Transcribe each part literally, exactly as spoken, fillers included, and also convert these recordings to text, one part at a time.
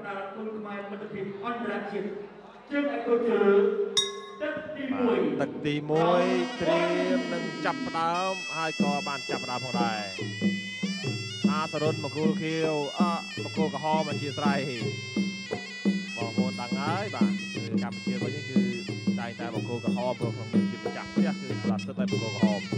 ដាល់គុណខ្មែរមិត្តភាពអន្តរជាតិជើងឯកជើទឹកទីមួយទឹកទីមួយត្រៀមនឹងចាប់ផ្ដើមហើយក៏បានចាប់ផ្ដើមផងដែរអាសរុនមកគូលខៀវអមកគូលក្រហមអធិស្ឋានបងប្អូនដឹងហើយបាទគឺកម្ពុជាវិញនេះគឺតែតែមកគូលក្រហមព្រោះក្នុងនាមជាម្ចាស់ផ្ទះគឺស្លាប់ទឹកតែមកគូលក្រហម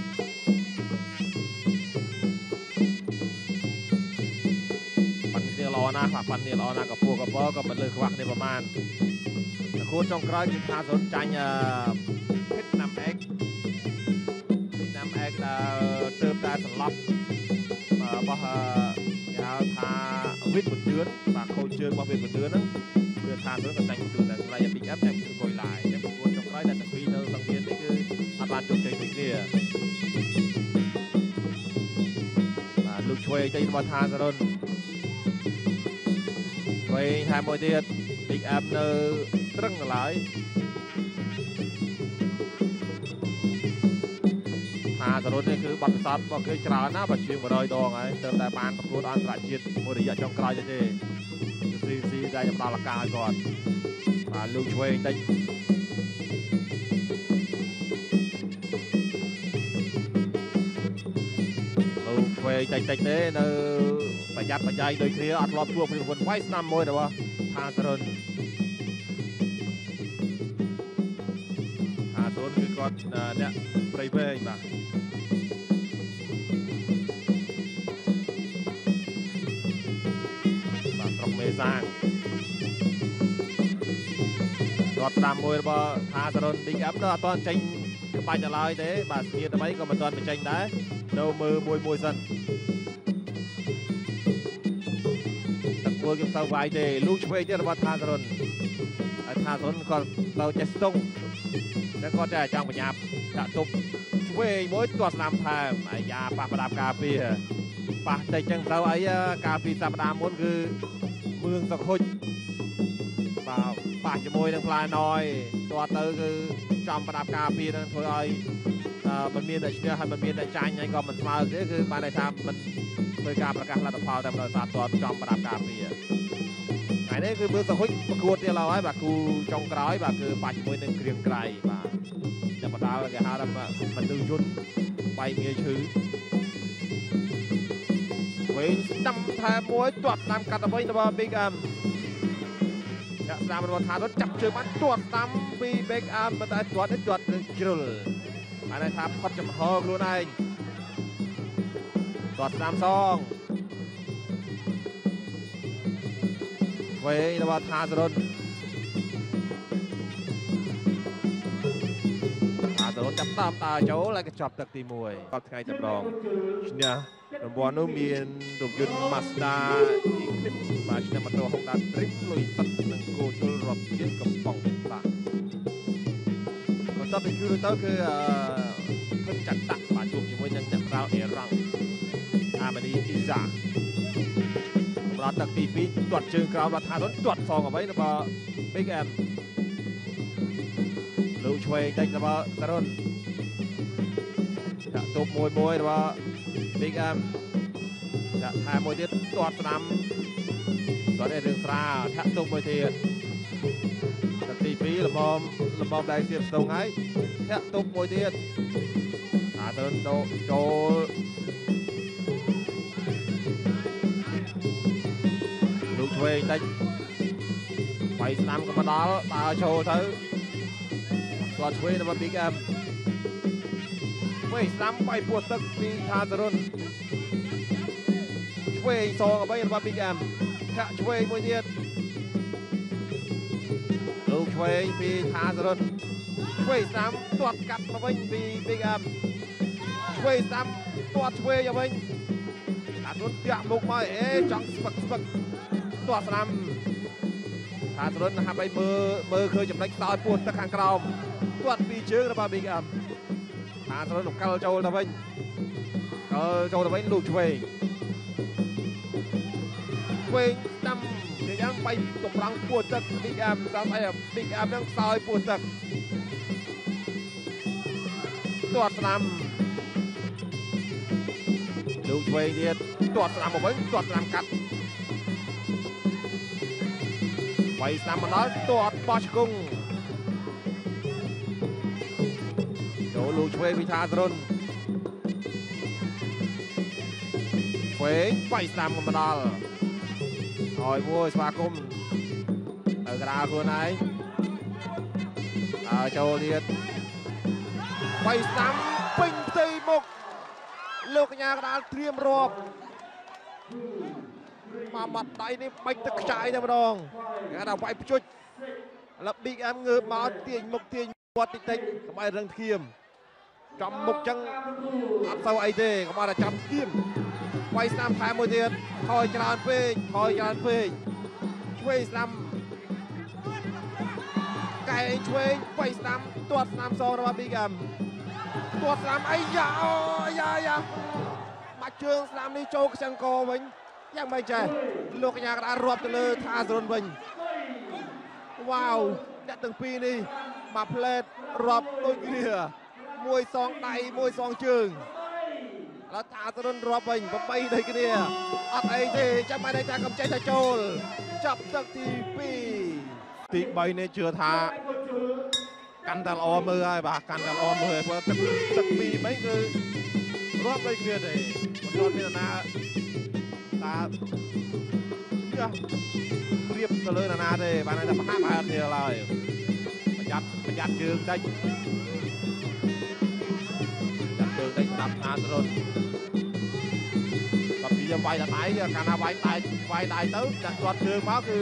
ល្អណាស់ប៉ាន់នេះល្អណាស់ក៏ពោះក៏បើក៏មិនលើខ្វះគ្នាប្រហែលគួរចុងក្រោយគឺថាសុនចាញ់ភេទណាំអេកភេទណាំអេកដែលទើបតែសន្លប់របស់គេហៅថាវិទ្យបណ្ឌឿនបាទខូចជើងរបស់វិទ្យបណ្ឌឿនហ្នឹងគឺថាសុនក៏ចាញ់បណ្ឌឿនតែខ្លាយពីកអឹបចាញ់គឺគួយឡាយតែប្រកួតចុងក្រោយតែទាំងពីរនៅសង្វៀននេះគឺអត់បានជោគជ័យដូចគ្នាបាទលោកជួយអីទៅរបស់ថាសរុនវិញថែមមួយទៀត Big Up នៅត្រឹងឡើយថាសរុបនេះគឺបទពិសោធន៍របស់គេច្រើនណាស់បើជាងone hundredដងហើយទើបតែបានប្រកួតអន្តរជាតិមួយរយៈចុងក្រោយទេទេស៊ីស៊ីតែផ្ដល់ឱកាសឲ្យគាត់បាទលោកឆ្វេងតិចលោកឆ្វេងតិចតិចទេនៅប្រយ័ត្នប្រយែងដូចគ្នាអត់ធ្លាប់ជួបពីប្រពន្ធវាយស្នាមមួយរបស់ថាសរុនថាសរុនគឺគាត់អ្នកប្រៃវែងបាទបាទស្រុកមេសាងគាត់ស្ដាំមួយរបស់ថាសរុន Big Up ដល់អត់ទាន់ចេញក្បាច់ដល់ឡើយទេបាទស្នៀតដើម្បីក៏មិនទាន់បញ្ចេញដែរនៅមើលមួយមួយសិនគួរគេទៅវាយទេលូឆ្វេងទៀតរបស់ថាសរុនហើយថាសរុនគាត់ទៅចេះស្ទង់តែគាត់តែចង់បញ្ញាប់ដាក់ទប់ឆ្វេងមួយទាត់ស្នាមថែមអាយ៉ាប៉ះប្រដាប់ការពារប៉ះតិចចឹងទៅអីការពារសប្តាហ៍មុនគឺមឿងសខុចបាទប៉ះជាមួយនឹងផ្លែណយទាត់ទៅគឺចំប្រដាប់ការពារនឹងធ្វើឲ្យមិនមានតែឈ្នះហើយមិនមានតែចាញ់ហើយក៏មិនស្មើទេគឺបានន័យថាមិនធ្វើការប្រកាសលទ្ធផលតែដោយសារទាត់ចំប្រដាប់ការពារថ្ងៃនេះគឺមើលសខុចប្រកួតទៀតឡើយបាទគូចុងក្រោយបាទគឺបាច់ជាមួយនឹងគ្រៀងក្រៃបាទចាប់ផ្ដើមគេហៅថាមនុស្សយន្តបាយងាយឈឺវិញស្ដាំថែមួយទាត់ស្ដាំកាត់ទៅវិញរបស់ Big Up ចាក់ស្ដាំរបស់ថារត់ចាប់ជើងបានទាត់ស្ដាំពី Big Up ប៉ុន្តែទាត់នេះទាត់នឹងជ្រុលបានន័យថាផុតចំហខ្លួនឯងទាត់ស្ដាំសងវិញរបស់ថាសរុនថាសរុនចាប់តាមតាចូលហើយក៏ចប់ទឹកទីមួយដល់ថ្ងៃតម្រងឈ្នះរង្វាន់នោះមានរថយន្ត Mazda Eclipse បាទឈ្នះម៉ូតូ Honda Trip លុយសិតនិងគោជុលរាប់ជាតិកំប៉ុងបាទបន្តពីគឺទៅគឺអឺភឹកចាត់តាក់បាទជួបជាមួយនឹងអ្នកប្រៅអេរ៉ង់អាម៉ានីអ៊ីសាសម្រាប់ទឹកទីពីរទាត់ជើងក្រោមរបស់ថារុនទាត់សងអ្វីរបស់ Big Up លោកឆ្វេងតិចរបស់តារុនដាក់ទប់មួយមួយរបស់ Big Up ដាក់ថែមួយទៀតទាត់ស្ដាំទាត់ឲ្យរឿងស្រាលធាក់ទប់មួយទៀតទឹកទីពីរល្មមល្មមដៃសៀបស្ទងហើយធាក់ទប់មួយទៀតថារុនដូចូលឆ្វេងតិចវាយស្ដាំក៏មកដល់ដើរចូលទៅគាត់ឆ្វេងរបស់ Big Up ឆ្វេងស្ដាំវាយពោះទឹកពីថាសរុនឆ្វេងសងអ្វីរបស់ Big Up កាក់ឆ្វេងមួយទៀតលោកឆ្វេងពីថាសរុនឆ្វេងស្ដាំទាត់កាត់មកវិញពី Big Up ឆ្វេងស្ដាំទាត់ឆ្វេងឲ្យវិញថាសរុនតាក់មុខមកអេចង់ស្ពឹកស្ពឹកទាត់ស្ដាំថាសរុនហាប់ឲ្យមើលមើលឃើញចំណុចខ្សោយពោះទឹកខាងក្រោមទាត់ពីជើងរបស់ Big Up ថាសរុនកាល់ចូលទៅវិញកាល់ចូលទៅវិញលោកឆ្វេងឆ្វេងស្ដាំគេយ៉ាងបៃតម្រង់ពោះទឹក Big Up តាមអី Big Up នឹងខ្សោយពោះទឹកទាត់ស្ដាំលោកឆ្វេងទៀតទាត់ស្ដាំមកវិញទាត់ស្ដាំកាត់វាយស្នាមមកដល់ទាត់បោះឆ្គង់ចូលលោកឆ្វេងវិថាសរុនឆ្វេងវាយស្នាមមកដល់ហើយមួយស្វាគមន៍ទៅក្រាលខ្លួនឯងហើយចូលទៀតវាយស្នាមពេញផ្ទៃមុខលោកកញ្ញាកដាលត្រៀមរាប់មកបាត់ដៃនេះបាច់ទឹកខ្ចាយតែម្ដងគេថាវាយភ្ជុចឥឡូវ Big M ងើបមកទាញមុខទាញមាត់តិចតិចកុំឲ្យរឹងធៀមចំមុខចឹងអត់សូវអីទេកុំឲ្យតែចាំធៀមវាយស្នាមថែមួយទៀតថយច្រើនពេកថយច្រើនពេកឆ្វេងស្នាមកែឆ្វេងវាយស្នាមទាត់ស្នាមសងរបស់ Big M ទាត់ស្នាមអីយ៉ាអូយ៉ាយ៉ាបាច់ជើងស្នាមនេះចូលខ្លាំងកវិញយ៉ាងម៉េចចេះលោកកញ្ញាកដាលរាប់ទៅលើថាសរុនវិញវ៉ាវអ្នកទាំងពីរនេះមកផ្លែតរាប់ដូចគ្នាមួយសងដៃមួយសងជើងឥឡូវថាសរុនរាប់វិញ8ដូចគ្នាអត់អីទេចាំមិនដឹងថាកំចេះតែចូលចាប់ទឹកទីពីរទី3នេះជឿថាកាន់តែល្អមើលហើយបាទកាន់តែល្អមើលព្រោះទឹកទឹកពីរមិនគឺរាប់ដូចគ្នាទេមិនទាន់មានណាតាយ៉ាព្រៀបទៅលើណាទេបានតែប្រហាក់ប្រហែលគ្នាឡើយប្រយ័ត្នប្រយ័ត្នជើងតិចចាត់ជើងតិចស្ដាប់ថាសរុនបើពីយើងវាយតែដៃកាលណាវាយដៃវាយដៃទៅដាក់គាត់ជើងមកគឺ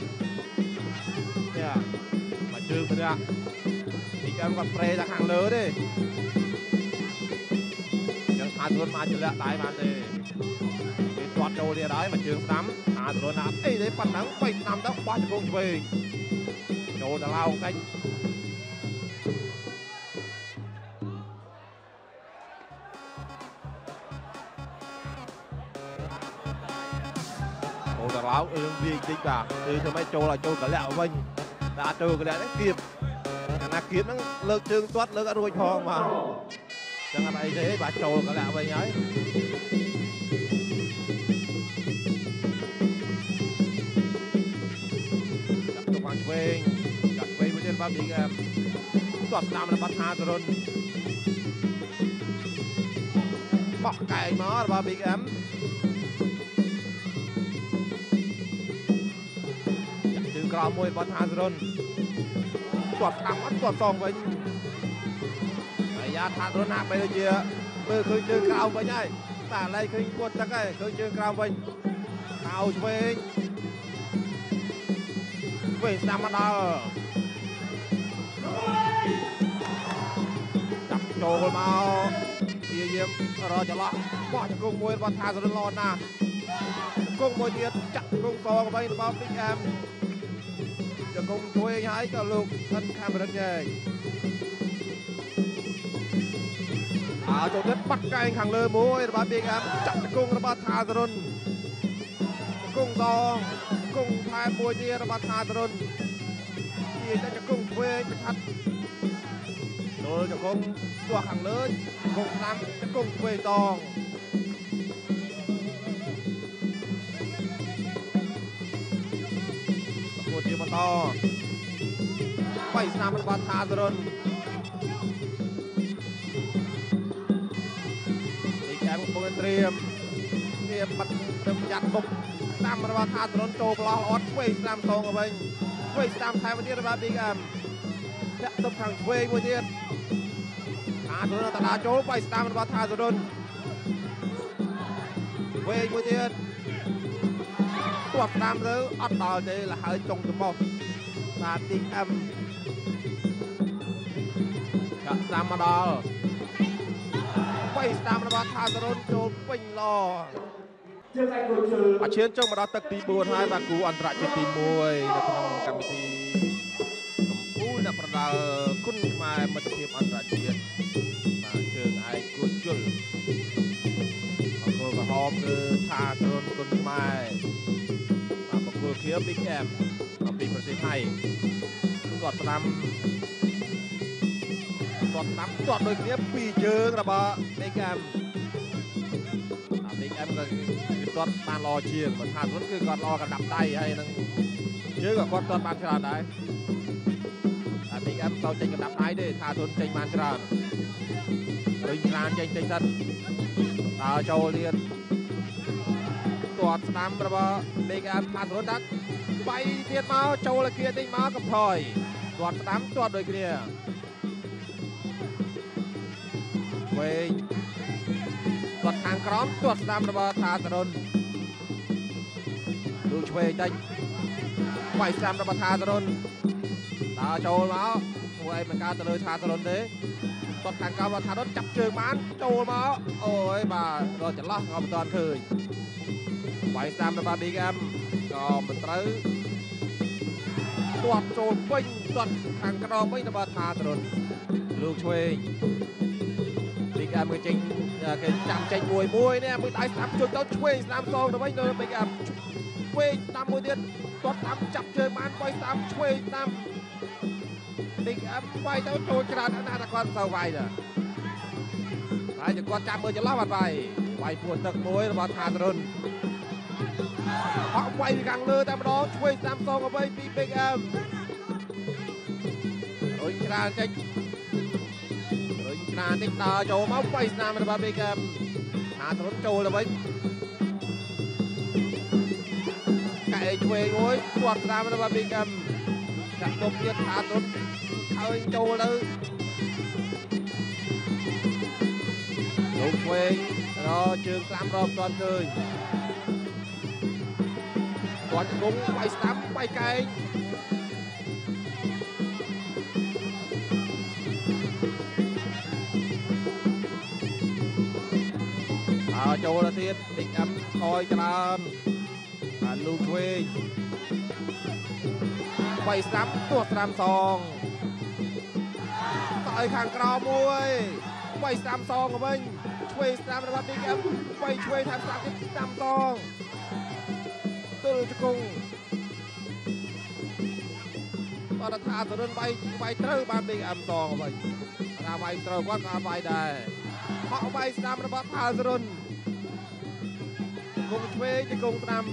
នេះមកជើងទៅនេះពីកម្មគាត់ប្រេទៅខាងលើទេយើងថាសរុនមកចលាក់ដៃបានទេគាត់ចូលទៀតហើយមកជើងស្ដាំថាសរុនអត់អីទេប៉ុណ្ណឹងបីស្ដាំទៅបោះជង្គង់ឆ្វេងចូលទៅឡោតិចចូលទៅឡោអឺវាតិចបាទគឺធ្វើម៉េចចូលឲ្យចូលកលាក់វិញតែអត់ចូលកលាក់នេះគៀបកាលណាគៀបហ្នឹងលើកជើងទាត់លើកអត់រួចផងបាទចឹងអត់អីទេបាទចូលកលាក់វិញហើយឆ្វេងចាក់ឆ្វេងមួយទៀតបាទ Big M ទាត់ស្ដាំរបស់ថាសរុនបោះកែងមករបស់ Big M ចាក់ជើងក្រោមមួយរបស់ថាសរុនទាត់ស្ដាំអត់ទាត់សងវិញហើយយ៉ាថាសរុនណាបែរដូចជាមើលឃើញជើងក្រោមវិញហើយតែឥឡូវឃើញគាត់ទឹកហើយឃើញជើងក្រោមវិញខោឆ្វេងវិញស្ដាំមកដល់ចាប់ចូលមកព្យាយាមរកចន្លោះបោះជង្គង់មួយរបស់ថាសរុនល្អណាស់ជង្គង់មួយទៀតចាក់ជង្គង់សងវិញរបស់ Big M ជង្គង់ជួយហើយក៏លោកខិនខាំរិនញែកអើចូលទៀតបាត់កែងខាងលើមួយរបស់ Big M ចាក់ជង្គង់របស់ថាសរុនជង្គង់សងគង់ថែមួយទៀតរបស់ថាសរុនជាតែជង្គង់ឆ្វេងប្រឆាត់ចូលជង្គង់ពោះខាងលើជង្គង់ស្ដាំជង្គង់ឆ្វេងតងប្រកួតជាបន្តបៃស្នាមរបស់ថាសរុននេះកែកំពុងត្រៀមត្រៀមបាត់ទៅប្រយ័ត្នមុខស្ដាំរបស់ថាសរុនចូលប្រឡោះអត់ឆ្វេងស្ដាំសងទៅវិញឆ្វេងស្ដាំថែមទៀតរបស់ Big M ធាក់ទៅខាងឆ្វេងមួយទៀតថាសរុនតដាចូលបៃស្ដាំរបស់ថាសរុនឆ្វេងមួយទៀតទាត់ស្ដាំទៅអត់ដល់ទេលហើយចុងទៅមកបាទ Big M ចាក់ស្ដាំមកដល់បៃស្ដាំរបស់ថាសរុនចូលពេញឡអាឈានចុងមកដល់ទឹកទី4ហើយបាទគូអន្តរជាតិទី1នៅក្នុងកម្មវិធីកម្ពុជាអ្នកប្រដាល់គុណខ្មែរមិត្តភាពអន្តរជាតិបាទជើងឯកគួជុលអង្គរក្រហមគឺថាសរុនគុណខ្មែរបាទបង្គោលខៀវ Big M ពីប្រទេសថៃគាត់ស្ដាំគាត់ស្ដាំគាត់ដូចគ្នាពីរជើងរបស់ Big M Big M ក៏គាត់បានល្អជាងបើថាសរុនគឺគាត់ល្អកណ្ដាប់ដៃហើយនឹងជ chứ còn con toàn bàn tròn đấy à big em tàu chạy cầm đạp đáy đi thả tuần chạy bàn tròn rồi ra chạy chạy sân tàu châu liền tuột năm rồi big em thả tuần đắt bay tiền máu châu là kia tinh máu cầm thỏi tuột tám tuột đôi kia về tuột hàng cóm tuột năm rồi thả tuầnดูช่วยได้ไปซ้ำระบาดทาตรนตาโจลมาโอ้ยมันการตะเลยทาตรนเด้ตอนทางการว่าทารถจับเชิงมันโจลมาโอ้ยมาเราจะล็อกเอาไปตอนคืนไปซ้ำระบาดดีแกมก็มันตื้อตรวจโจลปิ้งตรวจทางกระดองไม่ระบาดทาตรนลูกช่วยดีแกมมือจริงcái chạm chạy mùi mùi nè mới tái sắm cho tao chuối làm sao nó bây giờ bây giờ chuối năm mươi tiền toàn năm chập chơi man quay tám chuối năm định em quay tao trôi cái đàn anh là con sao vậy nè phải cho con chạm mười cho lót mặt vậy quay buồn tật mùi là thà rồi họ quay càng lơ tam đó chuối làm sao mà bây bị big em rồi cái đàn chạy nà tích tờ chỗ máu quay nam là ba bê kem hạ thốn trâu là mấy cậy chuối ngối quạt nam là ba bê kem đặt công viên hạ thốn khơi trâu lư đúng chuối đó trường tam rộp toàn cười quạt cũng quay sắm quay cây châu là tiết định ấm coi cho nó à, lưu thuê quay sắm tuột làm song tại hàng cò muôi quay sắm song của mình quay sắm là định ấm quay quay tham gia cái sắm song từ cho cùng và là thả từ đơn bay bay trơ ban định ấm song của mình là bay trơ quá cả bay đây họ bay sắm là bắt thả từ đơn cùng thuê cho cùng năm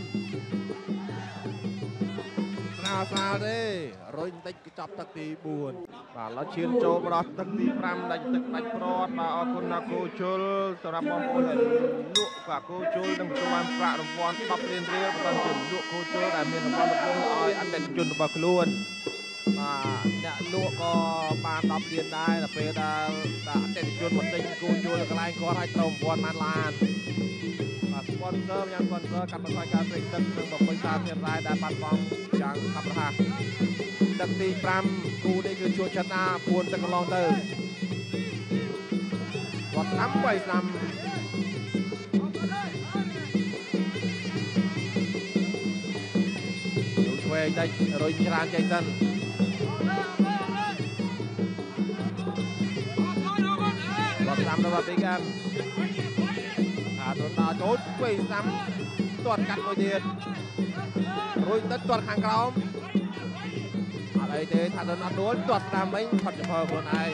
sao sao đấy rồi tích cái chọc thật thì buồn và nó chuyên cho vào thật thì năm đánh tức đánh pro mà ở con là cô chơi sau đó mong muốn là lụa và cô chơi đừng cho ăn phạ đồng von bắp lên riêng và chuẩn lụa cô chơi là miền đồng von đồng von ơi ăn đèn chuẩn vào luôn mà nhà lụa có ba đắp liền đây là về đã đã đèn chuẩn một tinh cô chơi là cái này có hai đồng von man lan sponsor យ៉ាង sponsor កម្មវិធីការព្រៃទឹកនិងបំពេញសារធាតុរ៉ែដែលបាត់បង់យ៉ាងឆាប់រហ័សទឹកទី5គូនេះគឺជួចតាពួនទឹកកន្លងទៅគាត់តាមបីស្ដាំលោកឆ្វេងតិចរុញច្រើនចេញទៅគាត់តាមដល់ពីកាំtuần đào chốt quay sắm toàn cắt một tiền rồi tất toàn hàng còng ở đây thế thằng tuần ăn đuối toàn làm mấy thật chụp hờ của này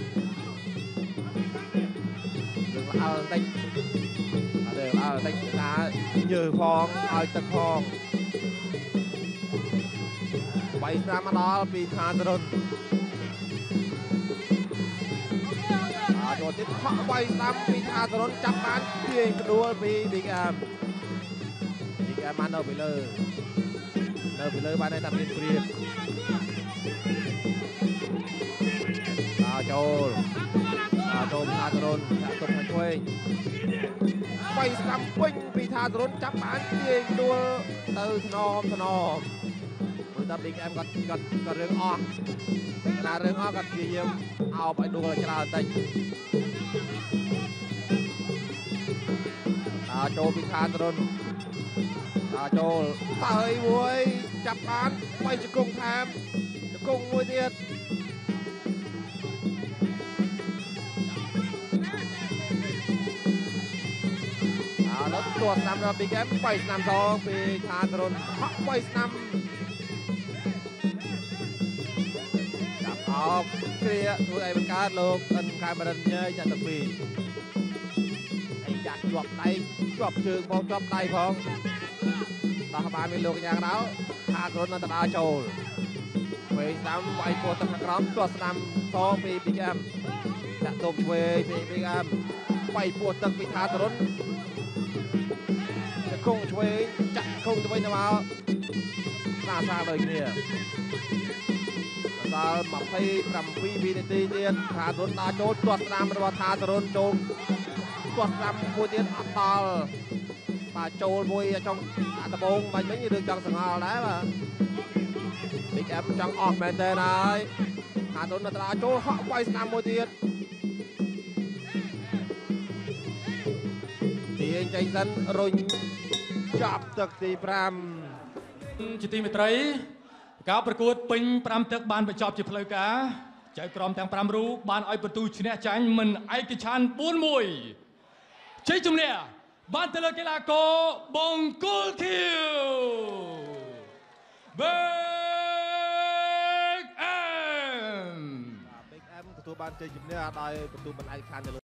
đừng là ao đánh để ao đánh đá nhờ phong ao tật phong bay ra mà đó vì thằng tuần rồi tiếp họ quay năm vì tha rồi nó chắp bán tiền đua vì bị cái bị cái man đâu bị lơ đâu bị lơ ban này làm liên quyền à châu à châu tha rồi đã tục thành quay quay năm quanh vì tha rồi chắp bán tiền đua từ non từ non người ta bị em còn còn còn riêng o là riêng o còn gì nhiều ao phải đua là cho tình à châu bị tha rồi à châu tới muối chắp bán quay cho cùng tham cho cùng muối tiền à nó tuột năm rồi bị kém quay năm sau bị tha rồi họ quay năm chắp áo kia tụi em bên cá luôn anh khai mà nhớ nhận tập vì chọc tay chọc trường phong chọc tay phong ដោះបានមានលោកយ៉ាងដល់ថាក្រុននៅតដល់ចូលពេលស្ដាំវាយពោះទឹកខាងក្រោមទាស់ស្ដាំសងពី Big M ដាក់ទប់ឆ្វេងពី Big M វាយពោះទឹកពីថាក្រុនតែគង់ឆ្វេងចាក់គង់ទៅវិញទៅមកស្រាសាដូចគ្នាដល់ยี่สิบเจ็ดវិនាទីទៀតថាក្រុនដល់ចូលទាស់ស្ដាំរបស់ថាក្រុនចូលទាស់ស្ដាំមួយទៀតអត់ដល់បាទចូលមួយចង់អាដបងបាញ់វិញរឿងចង់សង្ហល់ដែរបាទ Big M ចង់អស់មែនតើហើយថាទុននៅត្រង់ចូលហក់វាយស្ដាំមួយទៀតទាញចេញសិនរុញចាប់ទឹកទីห้าជាទីមេត្រីការប្រកួតពេញห้าទឹកបានបញ្ចប់ជាផ្លូវការចៅក្រមទាំងห้าរូបបានឲ្យបន្ទូឈ្នះចាញ់មិនឯកច្ឆន្ទbốnមួយជ័យជំនះបានទៅលើកីឡាករបង្គោលធាវ Big M Big M ទទួលបានជ័យជំនះដោយបន្ទូមិនឯកច្ឆន្ទ